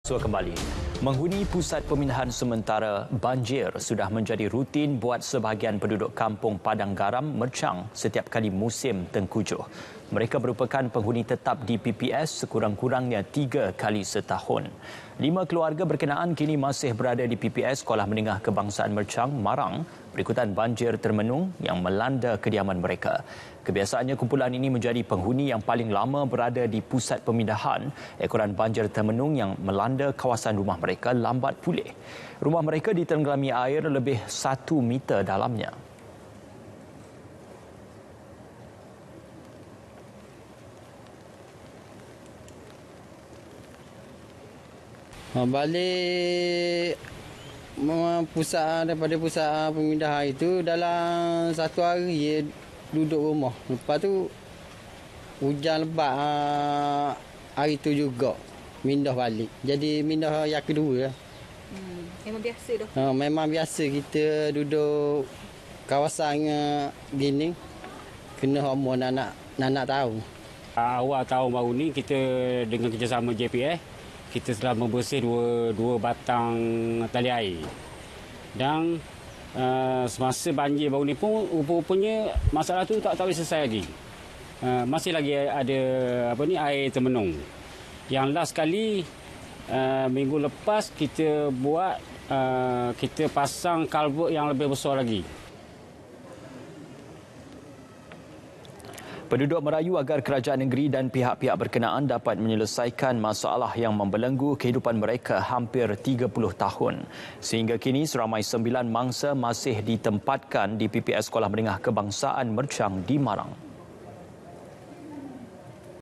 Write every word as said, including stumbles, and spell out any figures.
Kembali. Menghuni pusat pemindahan sementara banjir sudah menjadi rutin buat sebahagian penduduk kampung Padang Garam, Merchang setiap kali musim tengkujuh. Mereka merupakan penghuni tetap di P P S sekurang-kurangnya tiga kali setahun. Lima keluarga berkenaan kini masih berada di P P S Sekolah Menengah Kebangsaan Merchang, Marang berikutan banjir termenung yang melanda kediaman mereka. Kebiasaannya kumpulan ini menjadi penghuni yang paling lama berada di pusat pemindahan. Ekoran banjir termenung yang melanda kawasan rumah mereka lambat pulih. Rumah mereka ditenggelami air lebih satu meter dalamnya. Balik pusat daripada pusat pemindahan itu dalam satu hari duduk rumah. Lepas tu hujan lebat hari tu juga mindah balik. Jadi mindah yang kedua. Hmm, memang biasa dah. Ha, memang biasa kita duduk kawasan gini kena homo nak nak tahu. Awal tahun baru ni kita dengan kerjasama J P S kita telah membersih dua dua batang tali air. Dan uh, semasa banjir baru ni pun rupa-rupanya masalah tu tak tahu selesai lagi. Uh, masih lagi ada apa ni air termenung. Yang last kali uh, minggu lepas kita buat uh, kita pasang kalvert yang lebih besar lagi. Penduduk merayu agar kerajaan negeri dan pihak-pihak berkenaan dapat menyelesaikan masalah yang membelenggu kehidupan mereka hampir tiga puluh tahun. Sehingga kini seramai sembilan mangsa masih ditempatkan di P P S Sekolah Menengah Kebangsaan Merchang di Marang.